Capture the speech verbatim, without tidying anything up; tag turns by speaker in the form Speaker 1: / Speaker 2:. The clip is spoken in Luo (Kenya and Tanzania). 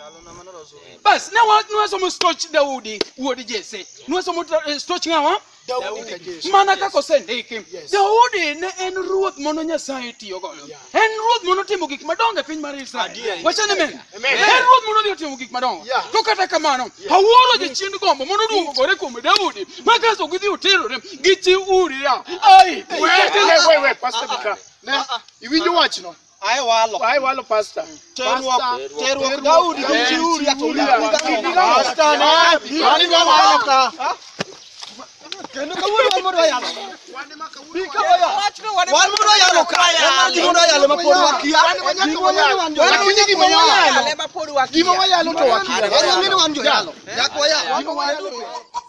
Speaker 1: Bas ne wa no so mo stoch Daudi wodi jese no so mo stoch ngawa Daudi mana kako sendiki Daudi ne en ruoth mono Nyasaye tiyo godo en ruoth mono timo gik madongo e piny mar Israel wachane men en ruoth mono dhi timo gik madongo to kata kamano awuoro je chind gombo mono duogo gore kuom Daudi makaso gidhi oterore gi chi Uria ai
Speaker 2: we we pastor bika ne iwinjo wach no
Speaker 3: ai walo
Speaker 2: ai walo pastor
Speaker 3: teruok teruok Daudi gi chi Uria to
Speaker 2: pastor na
Speaker 3: ani walo ka kendo kawuono wan mondo yalo wan mondo yalo ka wan mondo yalo mapod wakia wan kunyi gima wayalo
Speaker 2: gima wayalo to wakia
Speaker 3: wan ng'eni wan jo yalo yak wayalo